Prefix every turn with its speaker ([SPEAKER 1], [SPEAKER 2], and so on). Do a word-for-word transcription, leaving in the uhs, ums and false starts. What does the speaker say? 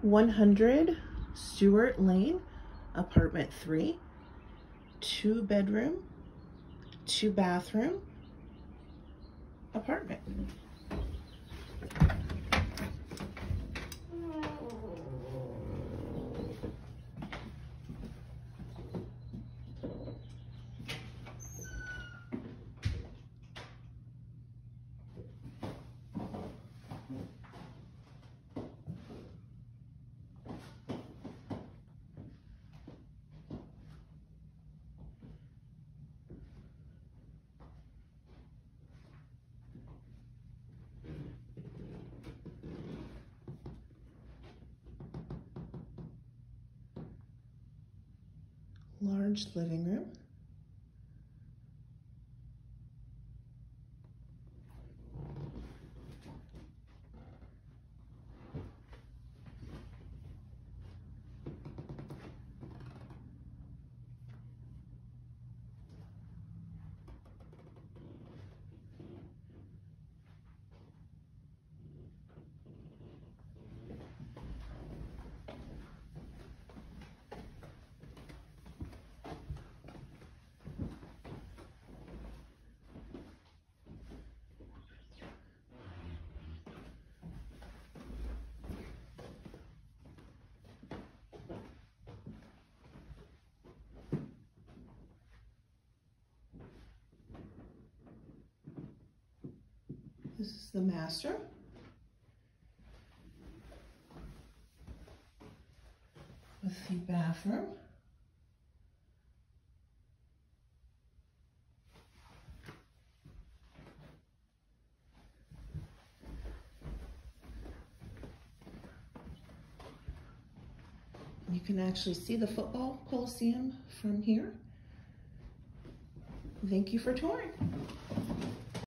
[SPEAKER 1] one hundred Stewart Lane, apartment three, two bedroom, two bathroom apartment. Large living room. This is the master. With the bathroom. You can actually see the football coliseum from here. Thank you for touring.